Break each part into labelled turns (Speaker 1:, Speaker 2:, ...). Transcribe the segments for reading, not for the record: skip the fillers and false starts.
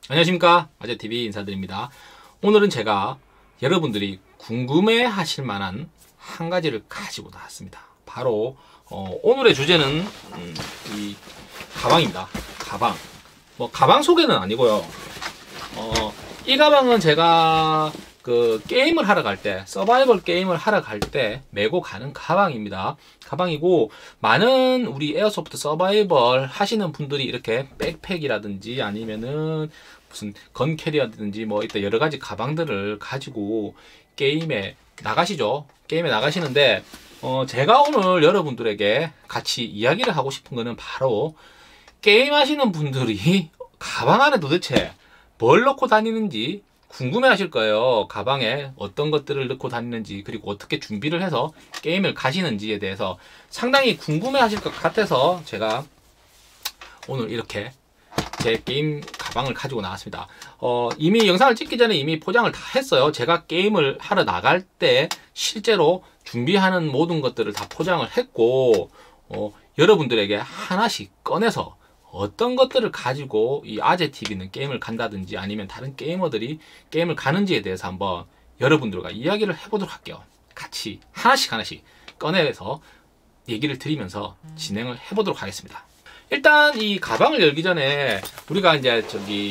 Speaker 1: 안녕하십니까, 아재TV 인사드립니다. 오늘은 제가 여러분들이 궁금해 하실 만한 한 가지를 가지고 나왔습니다. 바로 오늘의 주제는 이 가방입니다. 가방. 가방 소개는 아니고요. 이 가방은 제가 그 게임을 하러 갈 때, 서바이벌 게임을 하러 갈 때 메고 가는 가방입니다. 가방이고, 많은 우리 에어소프트 서바이벌 하시는 분들이 이렇게 백팩이라든지 아니면은 무슨 건 캐리어든지 이때 여러 가지 가방들을 가지고 게임에 나가시죠. 게임에 나가시는데, 제가 오늘 여러분들에게 같이 이야기를 하고 싶은 거는 바로 게임 하시는 분들이 가방 안에 도대체 뭘 넣고 다니는지 궁금해 하실 거예요. 가방에 어떤 것들을 넣고 다니는지, 그리고 어떻게 준비를 해서 게임을 가시는지에 대해서 상당히 궁금해 하실 것 같아서 제가 오늘 이렇게 제 게임 가방을 가지고 나왔습니다. 이미 영상을 찍기 전에 이미 포장을 다 했어요. 제가 게임을 하러 나갈 때 실제로 준비하는 모든 것들을 다 포장을 했고, 여러분들에게 하나씩 꺼내서 어떤 것들을 가지고 이 아재TV는 게임을 간다든지 아니면 다른 게이머들이 게임을 가는지에 대해서 한번 여러분들과 이야기를 해보도록 할게요. 같이 하나씩 꺼내서 얘기를 드리면서 진행을 해보도록 하겠습니다. 일단 이 가방을 열기 전에 우리가 이제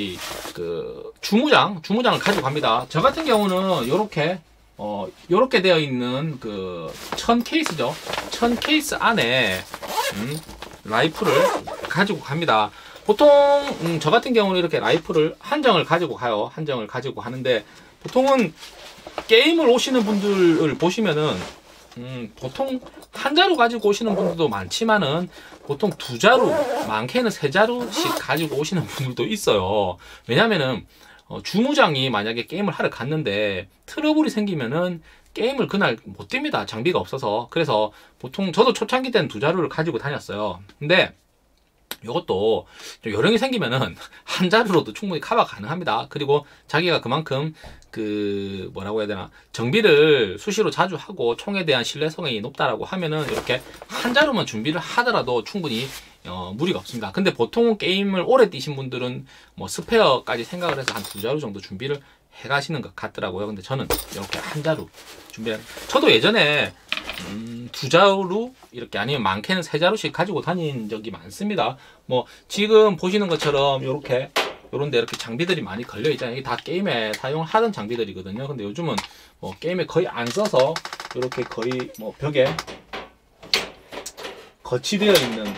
Speaker 1: 주무장을 가지고 갑니다. 저 같은 경우는 요렇게 되어 있는 천 케이스죠. 천 케이스 안에 라이플을 가지고 갑니다. 보통 저 같은 경우는 이렇게 라이플을 한정을 가지고 가요. 한정을 가지고 가는데, 보통은 게임을 오시는 분들을 보시면은 보통 한 자루 가지고 오시는 분들도 많지만은 보통 두 자루, 많게는 세 자루씩 가지고 오시는 분들도 있어요. 왜냐면은 주무장이 만약에 게임을 하러 갔는데 트러블이 생기면은 게임을 그날 못 뜁니다. 장비가 없어서. 그래서 보통 저도 초창기 때는 두 자루를 가지고 다녔어요. 근데 이것도 좀 요령이 생기면은 한 자루로도 충분히 커버 가능합니다. 그리고 자기가 그만큼 뭐라고 해야 되나, 정비를 수시로 자주 하고 총에 대한 신뢰성이 높다라고 하면은 이렇게 한 자루만 준비를 하더라도 충분히 무리가 없습니다. 근데 보통 게임을 오래 뛰신 분들은 스페어까지 생각을 해서 한 두 자루 정도 준비를 해 가시는 것 같더라고요. 근데 저는 이렇게 한 자루 저도 예전에 두 자루 이렇게, 아니면 많게는 세 자루씩 가지고 다닌 적이 많습니다. 지금 보시는 것처럼 요런데 이렇게 장비들이 많이 걸려 있잖아요. 이게 다 게임에 사용하던 장비들이거든요. 근데 요즘은 게임에 거의 안 써서 이렇게 거의 벽에 거치되어 있는,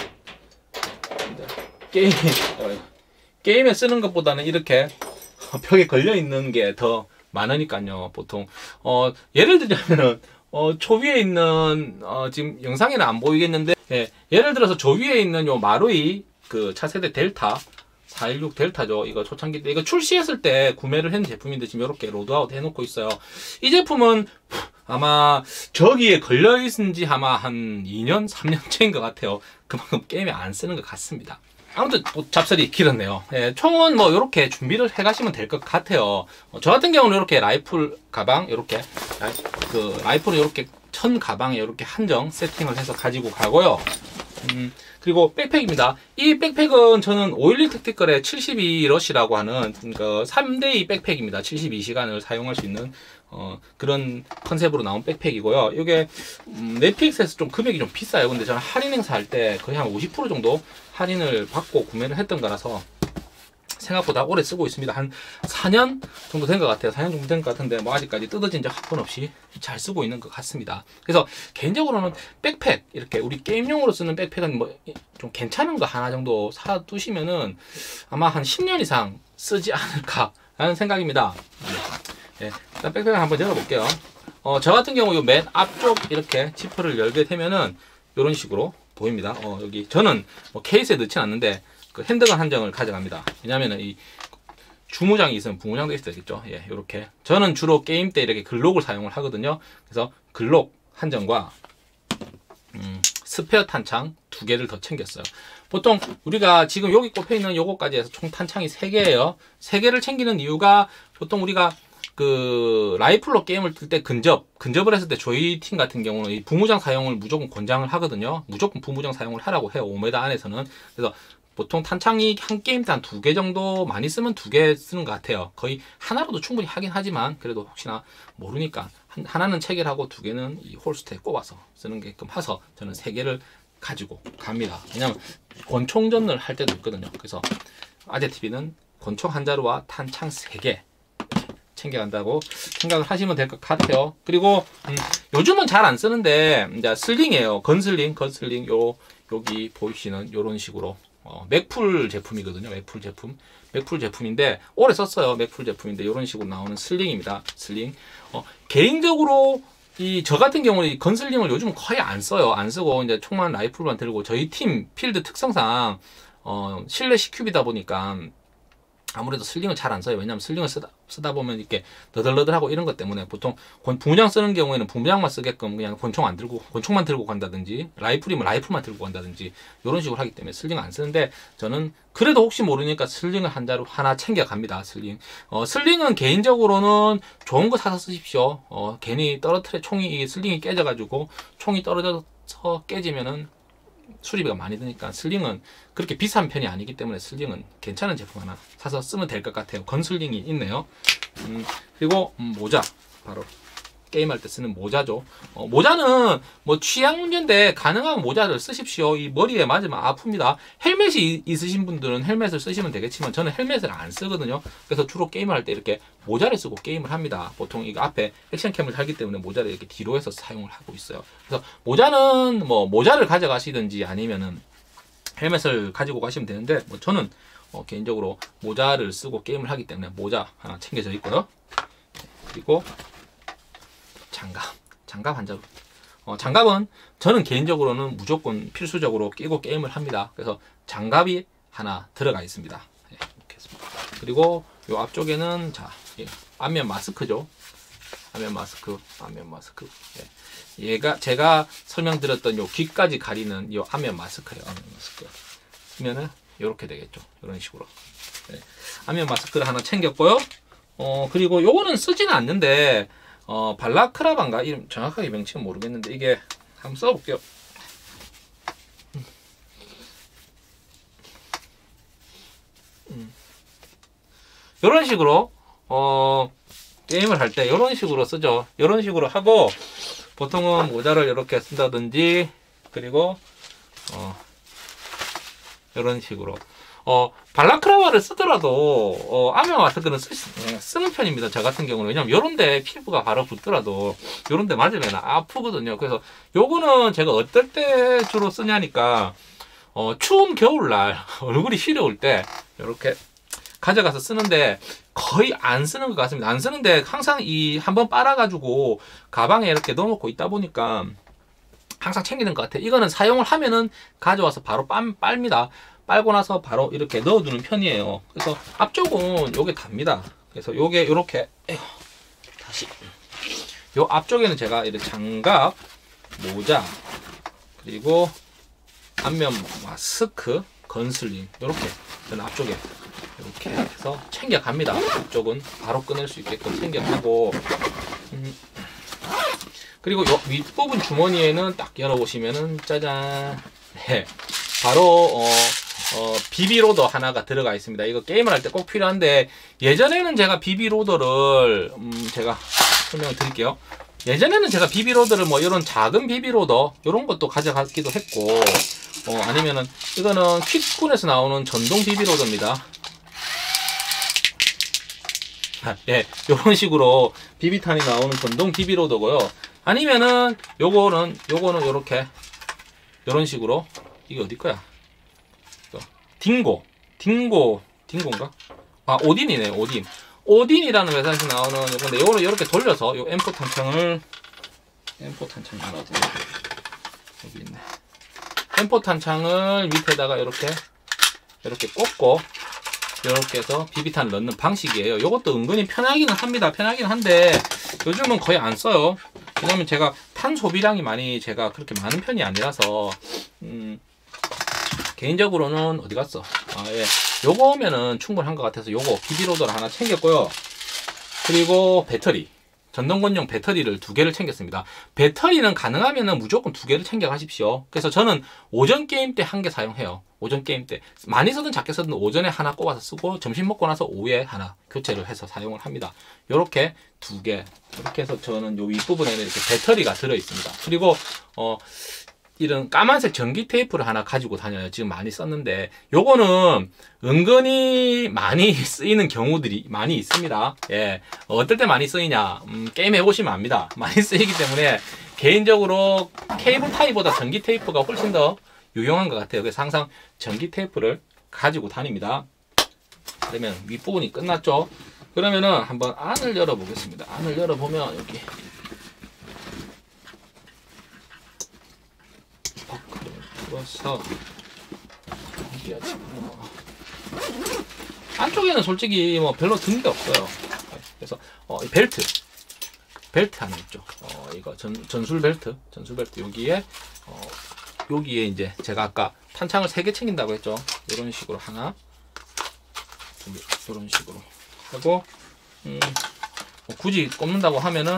Speaker 1: 게임에 쓰는 것보다는 이렇게 벽에 걸려 있는 게 더 많으니까요. 보통 예를 들자면은 저 위에 있는 지금 영상에는 안 보이겠는데, 예를 들어서 저 위에 있는 요 마루이 차세대 델타 416 델타죠. 이거 초창기 때 이거 출시했을 때 구매를 했는 제품인데 지금 이렇게 로드아웃 해놓고 있어요. 이 제품은 아마 저기에 걸려있은 지 아마 한 2년 3년째인 것 같아요. 그만큼 게임에 안 쓰는 것 같습니다. 아무튼 잡설이 길었네요. 총은 이렇게 준비를 해 가시면 될 것 같아요. 저 같은 경우는 이렇게 라이플 가방, 라이플을 이렇게 천 가방에 이렇게 한정 세팅을 해서 가지고 가고요. 그리고 백팩입니다. 이 백팩은 저는 511 택티컬의 72러시라고 하는 3대2 백팩입니다. 72시간을 사용할 수 있는 그런 컨셉으로 나온 백팩이고요. 이게 넷플릭스에서 좀 금액이 좀 비싸요. 근데 저는 할인 행사 할 때 거의 한 50% 정도 할인을 받고 구매를 했던 거라서 생각보다 오래 쓰고 있습니다. 한 4년 정도 된 것 같아요. 4년 정도 된 것 같은데 아직까지 뜯어진 적 한 번 없이 잘 쓰고 있는 것 같습니다. 그래서 개인적으로는 백팩, 이렇게 우리 게임용으로 쓰는 백팩은 좀 괜찮은 거 하나 정도 사두시면은 아마 한 10년 이상 쓰지 않을까 라는 생각입니다. 일단 백팩을 한번 열어볼게요. 저 같은 경우 요 맨 앞쪽 이렇게 지퍼를 열게 되면은 이런 식으로 보입니다. 여기 저는 케이스에 넣진 않는데 핸드건 한정을 가져갑니다. 왜냐면은 이 주무장이 있으면 부무장도 있어야 되겠죠. 이렇게 저는 주로 게임 때 이렇게 글록을 사용을 하거든요. 그래서 글록 한정과 스페어 탄창 2개를 더 챙겼어요. 보통 우리가 지금 여기 꼽혀 있는 요거까지 해서 총 탄창이 3개예요. 3개를 챙기는 이유가, 보통 우리가 라이플로 게임을 뜰 때 근접을 했을 때 저희 팀 같은 경우는 이 부무장 사용을 무조건 권장을 하거든요. 무조건 부무장 사용을 하라고 해요. 5m 안에서는. 그래서 보통 탄창이 한 게임당 2개 정도, 많이 쓰면 2개 쓰는 것 같아요. 거의 하나로도 충분히 하긴 하지만 그래도 혹시나 모르니까 하나는 체결하고 2개는 이 홀스터에 꼽아서 쓰는 게끔 해서 저는 3개를 가지고 갑니다. 왜냐면 권총전을 할 때도 있거든요. 그래서 아재TV는 권총 한 자루와 탄창 3개 챙겨간다고 생각을 하시면 될 것 같아요. 그리고 요즘은 잘 안 쓰는데 이제 슬링이에요. 건슬링 여기 보이시는 요런 식으로 맥풀 제품이거든요. 맥풀 제품인데 오래 썼어요. 맥풀 제품인데 이런 식으로 나오는 슬링입니다. 슬링. 개인적으로 저 같은 경우는 이 건슬링을 요즘 거의 안 써요. 안 쓰고 이제 총만 라이플만 들고 저희 팀 필드 특성상 실내 CQB다 보니까 아무래도 슬링을 잘 안 써요. 왜냐하면 슬링을 쓰다 보면 이렇게 너덜너덜하고 이런 것 때문에 보통 분무장 쓰는 경우에는 분무장만 쓰게끔 그냥 권총만 들고 간다든지 라이플이면 라이플만 들고 간다든지 이런 식으로 하기 때문에 슬링 안 쓰는데 저는 그래도 혹시 모르니까 슬링을 한 자루 하나 챙겨 갑니다. 슬링. 슬링은 개인적으로는 좋은 거 사서 쓰십시오. 괜히 총이 슬링이 깨져가지고 총이 떨어져서 깨지면은 수리비가 많이 드니까 슬링은 그렇게 비싼 편이 아니기 때문에 슬링은 괜찮은 제품 하나 사서 쓰면 될 것 같아요. 건슬링이 있네요. 그리고 모자, 바로 게임할 때 쓰는 모자죠. 모자는 뭐 취향 문제인데 가능한 모자를 쓰십시오. 이 머리에 맞으면 아픕니다. 헬멧이 있으신 분들은 헬멧을 쓰시면 되겠지만 저는 헬멧을 안 쓰거든요. 그래서 주로 게임을 할 때 이렇게 모자를 쓰고 게임을 합니다. 보통 이거 앞에 액션캠을 달기 때문에 모자를 이렇게 뒤로 해서 사용을 하고 있어요. 그래서 모자는 뭐 모자를 가져가시든지 아니면은 헬멧을 가지고 가시면 되는데 뭐 저는 개인적으로 모자를 쓰고 게임을 하기 때문에 모자 하나 챙겨져 있고요. 그리고 장갑 한 자루. 장갑은 저는 개인적으로는 무조건 필수적으로 끼고 게임을 합니다. 그래서 장갑이 하나 들어가 있습니다. 네, 이렇게 했습니다. 그리고 요 앞쪽에는 안면 마스크죠. 안면 마스크. 네. 얘가 제가 설명드렸던 요 귀까지 가리는 요 안면 마스크예요. 안면 마스크. 쓰면은 요렇게 되겠죠. 이런 식으로. 네. 안면 마스크를 하나 챙겼고요. 그리고 요거는 쓰지는 않는데 발라크라반가 이름 정확하게 명칭은 모르겠는데 이게 한번 써볼게요. 이런 식으로 게임을 할 때 이런 식으로 쓰죠. 이런 식으로 하고 보통은 모자를 이렇게 쓴다든지 그리고 이런 식으로 발라크라바를 쓰더라도 안면 마스크는 쓰는 편입니다. 저 같은 경우는. 왜냐면 요런데 피부가 바로 붙더라도 요런데 맞으면 아프거든요. 그래서 요거는 제가 어떨 때 주로 쓰냐니까 추운 겨울날 얼굴이 시려울 때 이렇게 가져가서 쓰는데 거의 안 쓰는 것 같습니다. 안 쓰는데 항상 한번 빨아가지고 가방에 이렇게 넣어놓고 있다 보니까 항상 챙기는 것 같아요. 이거는 사용을 하면은 가져와서 바로 빨입니다. 빨고 나서 바로 이렇게 넣어두는 편이에요. 그래서 앞쪽은 요게 답니다. 그래서 요게 요렇게 다시 요 앞쪽에는 제가 이렇게 장갑, 모자, 그리고 안면 마스크, 건슬링 요렇게 저는 앞쪽에 이렇게 해서 챙겨갑니다. 앞쪽은 바로 꺼낼 수 있게끔 챙겨가고 그리고 요 윗부분 주머니에는 딱 열어보시면은 짜잔, 네, 바로 비비로더 하나가 들어가 있습니다. 이거 게임을 할 때 꼭 필요한데 예전에는 제가 비비로더를 제가 설명을 드릴게요. 예전에는 제가 비비로더를 뭐 이런 작은 비비로더 이런 것도 가져가기도 했고 아니면은 이거는 퀵군에서 나오는 전동 비비로더입니다. 예, 요런 식으로 비비탄이 나오는 전동 비비로더고요. 아니면은 요거는 요렇게 요런 식으로 이게 어디 거야? 딩고인가? 아, 오딘이네, 오딘. 오딘이라는 회사에서 나오는 요건데 요거를 이렇게 돌려서 요 M4 탄창이 어디 여기 있네. M4 탄창을 밑에다가 이렇게 꽂고 이렇게 해서 비비탄을 넣는 방식이에요. 이것도 은근히 편하기는 합니다. 편하긴 한데 요즘은 거의 안 써요. 왜냐면 제가 탄 소비량이 제가 그렇게 많은 편이 아니라서 개인적으로는 어디 갔어? 예. 요거면은 충분한 것 같아서 요거 비비로더를 하나 챙겼고요. 그리고 배터리, 전동권용 배터리를 2개를 챙겼습니다. 배터리는 가능하면은 무조건 2개를 챙겨 가십시오. 그래서 저는 오전 게임 때 1개 사용해요. 오전 게임 때 많이 쓰든 작게 쓰든 오전에 하나 꼽아서 쓰고 점심 먹고 나서 오후에 하나 교체를 해서 사용을 합니다. 요렇게 두 개, 이렇게 해서 저는 요 윗부분에는 이렇게 배터리가 들어 있습니다. 그리고 이런 까만색 전기 테이프를 하나 가지고 다녀요. 지금 많이 썼는데 요거는 은근히 많이 쓰이는 경우들이 많이 있습니다. 예, 어떨 때 많이 쓰이냐, 게임 해보시면 압니다. 많이 쓰이기 때문에 개인적으로 케이블 타이보다 전기 테이프가 훨씬 더 유용한 것 같아요. 그래서 항상 전기 테이프를 가지고 다닙니다. 그러면 윗부분이 끝났죠. 그러면은 한번 안을 열어 보겠습니다. 안을 열어 보면 여기 버클을 풀어서 안쪽에는 솔직히 뭐 별로 든 게 없어요. 그래서 벨트 하나 있죠. 이거 전술 벨트 여기에 여기에 이제 제가 아까 탄창을 3개 챙긴다고 했죠. 이런 식으로 하나, 이런 식으로 하고, 굳이 꼽는다고 하면은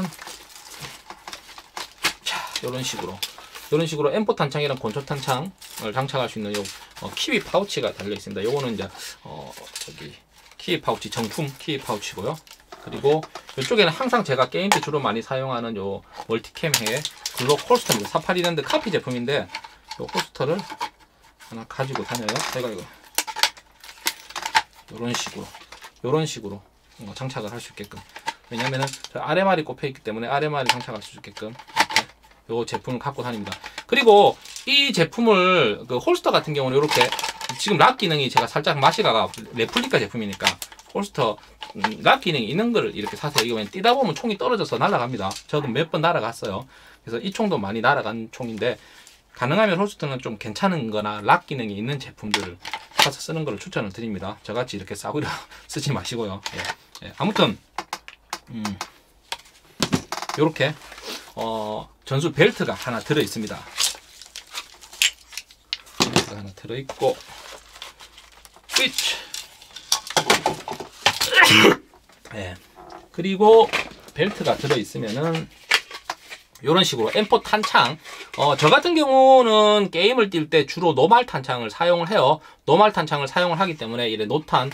Speaker 1: 자, 이런 식으로 M4 탄창이랑 권총 탄창을 장착할 수 있는 요 키위 파우치가 달려 있습니다. 요거는 이제 저기 키위 파우치, 정품 키위 파우치고요. 그리고 이쪽에는 항상 제가 게임 때 주로 많이 사용하는 요 멀티캠의 글록 홀스터입니다. 482랜드 카피 제품인데 요 홀스터를 하나 가지고 다녀요. 제가 이거 요런 식으로 장착을 할 수 있게끔. 왜냐면은 아래말이 꼽혀 있기 때문에 아래말이 장착할 수 있게끔 이렇게 요 제품을 갖고 다닙니다. 그리고 이 제품을 그 홀스터 같은 경우는 이렇게 지금 락 기능이 제가 살짝 마시가가 레플리카 제품이니까 홀스터 락 기능이 있는 거를 이렇게 사세요. 이거 뛰다 보면 총이 떨어져서 날아갑니다. 저도 몇 번 날아갔어요. 그래서 이 총도 많이 날아간 총인데 가능하면 홀스터는 좀 괜찮은 거나 락 기능이 있는 제품들을 사서 쓰는 걸 추천을 드립니다. 저같이 이렇게 싸구려 쓰지 마시고요. 예. 아무튼 요렇게 전술 벨트가 하나 들어 있습니다. 벨트가 하나 들어 있고 스위치 예. 그리고 벨트가 들어 있으면은 이런 식으로 M4 탄창, 저 같은 경우는 게임을 뛸 때 주로 노말 탄창을 사용을 해요. 노말 탄창을 사용을 하기 때문에 이래 노탄,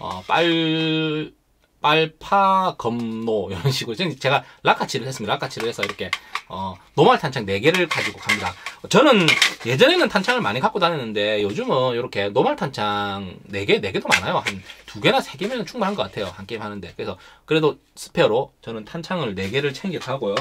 Speaker 1: 빨파, 검노 이런 식으로 제가 락카치를 했습니다. 락카치를 해서 이렇게 노말 탄창 4개를 가지고 갑니다. 저는 예전에는 탄창을 많이 갖고 다녔는데 요즘은 이렇게 노말 탄창 4개도 많아요. 한 2개나 3개면 충분한 것 같아요. 한 게임 하는데. 그래서 그래도 스페어로 저는 탄창을 4개를 챙겨 가고요.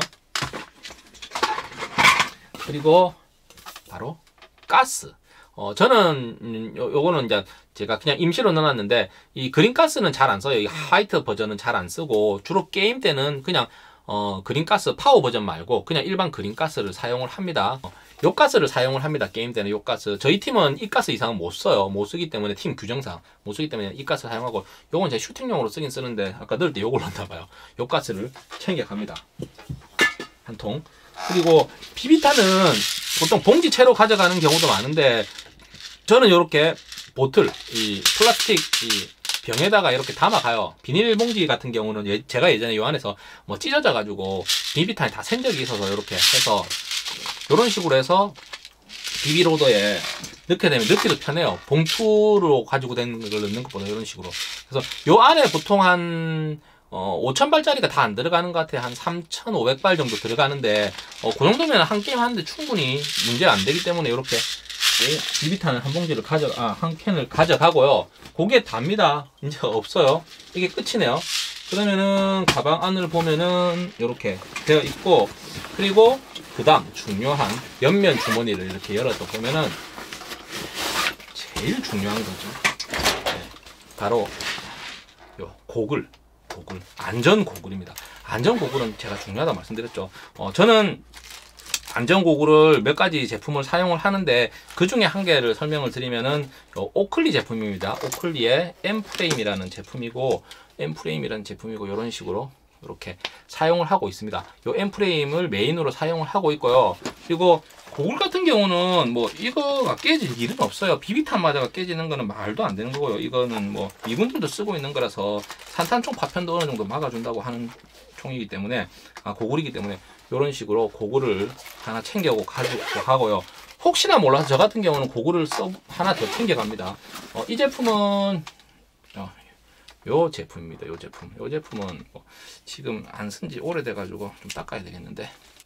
Speaker 1: 그리고 바로 가스. 저는 요거는 이제 제가 그냥 임시로 넣어놨는데 이 그린 가스는 잘 안 써요. 이 화이트 버전은 잘 안 쓰고 주로 게임 때는 그냥 그린 가스 파워 버전 말고 그냥 일반 그린 가스를 사용을 합니다. 요 가스를 사용을 합니다. 게임 때는 요 가스. 저희 팀은 이 가스 이상은 못 써요. 못 쓰기 때문에 팀 규정상 못 쓰기 때문에 이 가스 사용하고 요건 제 슈팅용으로 쓰긴 쓰는데 아까 넣을 때 요걸 넣었나 봐요. 요 가스를 챙겨 갑니다. 한 통. 그리고 비비탄은 보통 봉지채로 가져가는 경우도 많은데 저는 이렇게 보틀, 이 플라스틱 이 병에다가 이렇게 담아가요. 비닐봉지 같은 경우는 제가 예전에 요 안에서 뭐 찢어져 가지고 비비탄이 다 샌 적이 있어서 이렇게 해서 이런 식으로 해서 비비로더에 넣게 되면 넣기도 편해요. 봉투로 가지고 된 걸 넣는 것보다 이런 식으로. 그래서 요 안에 보통 한 5,000발짜리가 다 안 들어가는 것 같아요. 한 3,500발 정도 들어가는데 그 정도면 한 게임 하는데 충분히 문제가 안 되기 때문에 이렇게 비비탄을 한 봉지를 한 캔을 가져가고요. 그게 답니다. 이제 없어요. 이게 끝이네요. 그러면은 가방 안을 보면은 이렇게 되어 있고, 그리고 그 다음 중요한 옆면 주머니를 이렇게 열어서 보면은 제일 중요한 거죠. 네, 바로 요 고글, 안전 고글입니다. 안전 고글은 제가 중요하다고 말씀드렸죠. 저는 안전 고글을 몇 가지 제품을 사용을 하는데 그 중에 한 개를 설명을 드리면은 오클리 제품입니다. 오클리의 M프레임이라는 제품이고 이런 식으로 이렇게 사용을 하고 있습니다. 요 M프레임을 메인으로 사용을 하고 있고요. 그리고 고글 같은 경우는 뭐 이거가 깨질 일은 없어요. 비비탄 맞아가 깨지는 거는 말도 안 되는 거고요. 이거는 뭐 미군들도 쓰고 있는 거라서 산탄총 파편도 어느 정도 막아준다고 하는 총이기 때문에 고글이기 때문에 이런 식으로 고글을 하나 챙겨고 가지고 가고요. 혹시나 몰라서 저 같은 경우는 그거를 하나 더 챙겨갑니다. 이 제품은 요 제품입니다. 요 제품은 뭐 지금 안 쓴 지 오래돼가지고 좀 닦아야 되겠는데,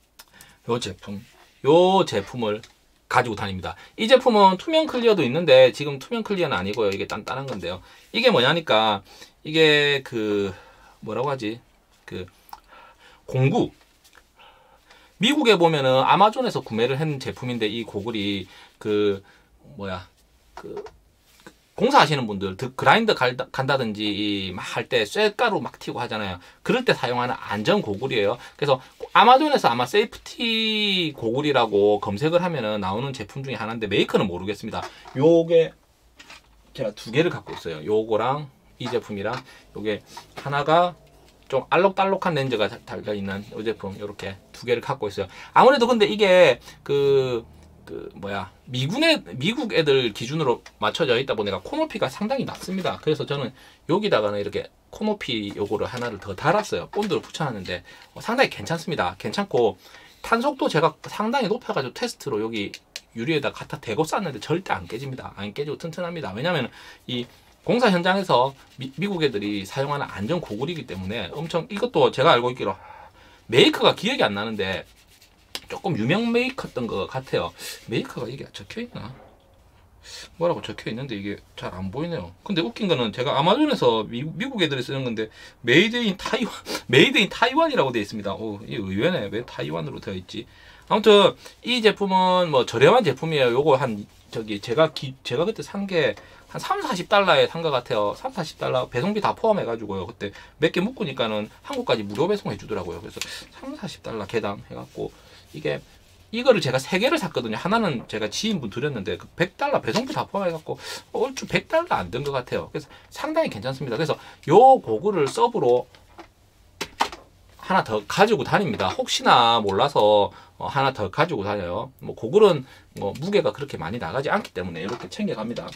Speaker 1: 요 제품을 가지고 다닙니다. 이 제품은 투명 클리어도 있는데 지금 투명 클리어는 아니고요. 이게 단단한 건데요. 이게 뭐냐니까, 이게 그 뭐라고 하지, 그 공구, 미국에 보면은 아마존에서 구매를 한 제품인데, 이 고글이 그 뭐야, 그 공사하시는 분들, 그라인더 간다든지 막 할 때 쇳가루 막 튀고 하잖아요. 그럴 때 사용하는 안전 고글이에요. 그래서 아마존에서 아마 세이프티 고글이라고 검색을 하면은 나오는 제품 중에 하나인데, 메이커는 모르겠습니다. 요게 제가 두 개를 갖고 있어요. 요거랑 이 제품이랑, 요게 하나가 좀 알록달록한 렌즈가 달려있는 이 제품, 요렇게 두 개를 갖고 있어요. 아무래도 근데 이게 미국 애들 기준으로 맞춰져 있다 보니까 코높이가 상당히 낮습니다. 그래서 저는 여기다가는 이렇게 코높이 요거를 하나를 더 달았어요. 본드를 붙여놨는데 상당히 괜찮습니다. 괜찮고, 탄속도 제가 상당히 높여가지고 테스트로 여기 유리에다 갖다 대고 쌌는데 절대 안 깨집니다. 안 깨지고 튼튼합니다. 왜냐면 이 공사 현장에서 미국 애들이 사용하는 안전 고글이기 때문에 엄청, 이것도 제가 알고 있기로 메이커가 기억이 안 나는데 조금 유명 메이커였던 것 같아요. 메이커가 이게 적혀있나? 뭐라고 적혀있는데 이게 잘 안 보이네요. 근데 웃긴 거는 제가 아마존에서 미국 애들이 쓰는 건데 메이드 인 타이완이라고 되어 있습니다. 오, 이게 의외네. 왜 타이완으로 되어 있지? 아무튼 이 제품은 뭐 저렴한 제품이에요. 요거 한 제가 그때 산 게 한 30-40달러에 산 것 같아요. 30-40달러 배송비 다 포함해가지고요. 그때 몇 개 묶으니까는 한국까지 무료 배송해 주더라고요. 그래서 30-40달러 개당 해갖고, 이거를 제가 3개를 샀거든요. 하나는 제가 지인분 드렸는데 그 100달러 배송비 다 포함해갖고 얼추 100달러 안 된 것 같아요. 그래서 상당히 괜찮습니다. 그래서 요 고글을 서브로 하나 더 가지고 다닙니다. 혹시나 몰라서 하나 더 가지고 다녀요. 뭐 고글은 뭐 무게가 그렇게 많이 나가지 않기 때문에 이렇게 챙겨갑니다.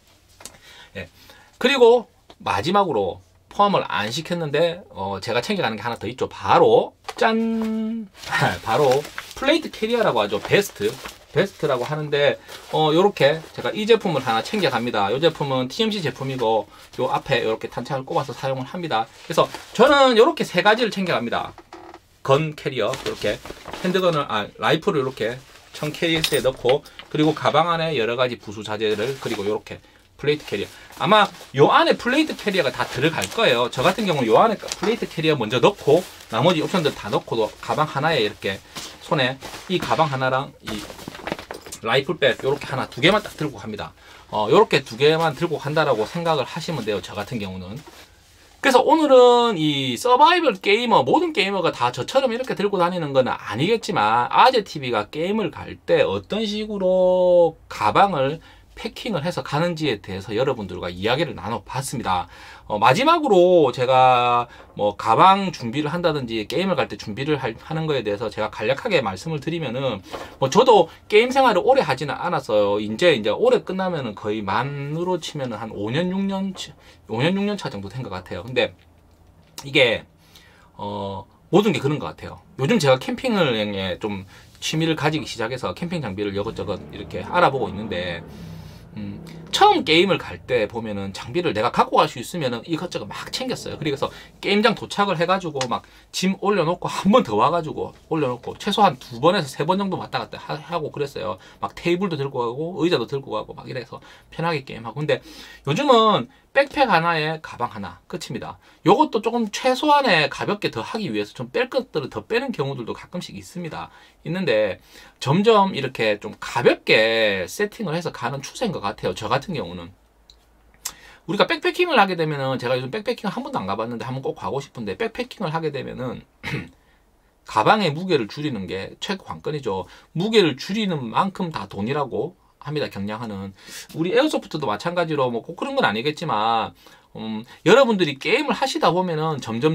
Speaker 1: 예. 그리고 마지막으로 포함을 안 시켰는데 제가 챙겨가는 게 하나 더 있죠. 바로 짠! 바로 플레이트 캐리어라고 하죠. 베스트라고 하는데 요렇게 제가 이 제품을 하나 챙겨갑니다. 이 제품은 TMC 제품이고 요 앞에 이렇게 탄창을 꼽아서 사용을 합니다. 그래서 저는 이렇게 세 가지를 챙겨갑니다. 건 캐리어, 이렇게 핸드건을 라이플을 이렇게 청 케이스에 넣고, 그리고 가방 안에 여러 가지 부수 자재를, 그리고 이렇게 플레이트 캐리어. 아마 요 안에 플레이트 캐리어가 다 들어갈 거예요. 저 같은 경우는 요 안에 플레이트 캐리어 먼저 넣고 나머지 옵션들 다 넣고도 가방 하나에 이렇게 손에 이 가방 하나랑 이 라이플백 요렇게 하나 두 개만 딱 들고 갑니다. 요렇게 두 개만 들고 간다라고 생각을 하시면 돼요. 저 같은 경우는. 그래서 오늘은 이 서바이벌 게이머, 모든 게이머가 다 저처럼 이렇게 들고 다니는 건 아니겠지만, 아재TV가 게임을 갈 때 어떤 식으로 가방을 패킹을 해서 가는지에 대해서 여러분들과 이야기를 나눠봤습니다. 마지막으로 제가 뭐 가방 준비를 한다든지 게임을 갈 때 준비를 하는 거에 대해서 제가 간략하게 말씀을 드리면은, 뭐 저도 게임 생활을 오래 하지는 않았어요. 이제 올해 끝나면은 거의 만으로 치면은 한 5년 6년 차 정도 된 것 같아요. 근데 이게 모든 게 그런 것 같아요. 요즘 제가 캠핑을 좀 취미를 가지기 시작해서 캠핑 장비를 이것저것 이렇게 알아보고 있는데, 처음 게임을 갈 때 보면은 장비를 내가 갖고 갈 수 있으면은 이것저것 막 챙겼어요. 그래서 게임장 도착을 해가지고 막 짐 올려놓고 한 번 더 와가지고 올려놓고 최소한 2번에서 3번 정도 왔다 갔다 하고 그랬어요. 막 테이블도 들고 가고 의자도 들고 가고 막 이래서 편하게 게임하고. 근데 요즘은 백팩 하나에 가방 하나 끝입니다. 요것도 조금 최소한의 가볍게 더 하기 위해서 좀 뺄 것들을 더 빼는 경우들도 가끔씩 있는데 점점 이렇게 좀 가볍게 세팅을 해서 가는 추세인 것 같아요. 저 같은 경우는. 우리가 백패킹을 하게 되면은, 제가 요즘 백패킹을 한 번도 안 가봤는데 한번 꼭 가고 싶은데, 백패킹을 하게 되면은 가방의 무게를 줄이는 게 최고 관건이죠. 무게를 줄이는 만큼 다 돈이라고 합니다. 경량하는. 우리 에어소프트도 마찬가지로 뭐 꼭 그런 건 아니겠지만, 여러분들이 게임을 하시다 보면은 점점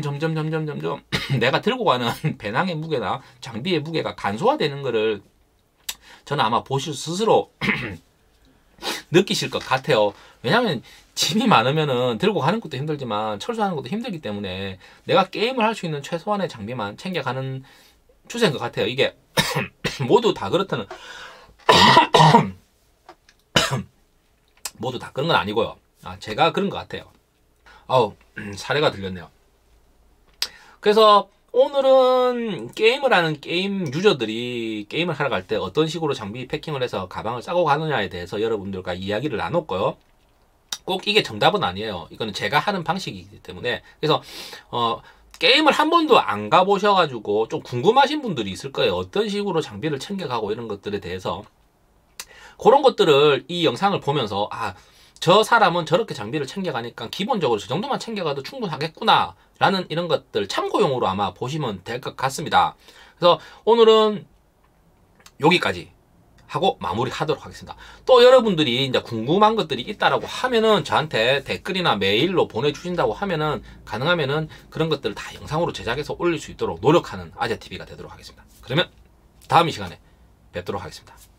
Speaker 1: 내가 들고 가는 배낭의 무게나 장비의 무게가 간소화되는 거를 저는 아마 보실 스스로 느끼실 것 같아요. 왜냐면 짐이 많으면은 들고 가는 것도 힘들지만 철수하는 것도 힘들기 때문에 내가 게임을 할 수 있는 최소한의 장비만 챙겨가는 추세인 것 같아요. 이게 모두 다 그렇다는 모두 다 그런 건 아니고요. 제가 그런 것 같아요. 사례가 들렸네요. 그래서 오늘은 게임을 하는 게임 유저들이 게임을 하러 갈 때 어떤 식으로 장비 패킹을 해서 가방을 싸고 가느냐에 대해서 여러분들과 이야기를 나눴고요. 꼭 이게 정답은 아니에요. 이거는 제가 하는 방식이기 때문에. 그래서 게임을 한 번도 안 가보셔가지고 좀 궁금하신 분들이 있을 거예요. 어떤 식으로 장비를 챙겨가고 이런 것들에 대해서. 그런 것들을 이 영상을 보면서 저 사람은 저렇게 장비를 챙겨가니까 기본적으로 저 정도만 챙겨가도 충분하겠구나 라는 이런 것들 참고용으로 아마 보시면 될 것 같습니다. 그래서 오늘은 여기까지 하고 마무리하도록 하겠습니다. 또 여러분들이 이제 궁금한 것들이 있다라고 하면은 저한테 댓글이나 메일로 보내주신다고 하면은 가능하면은 그런 것들을 다 영상으로 제작해서 올릴 수 있도록 노력하는 아재TV가 되도록 하겠습니다. 그러면 다음 이 시간에 뵙도록 하겠습니다.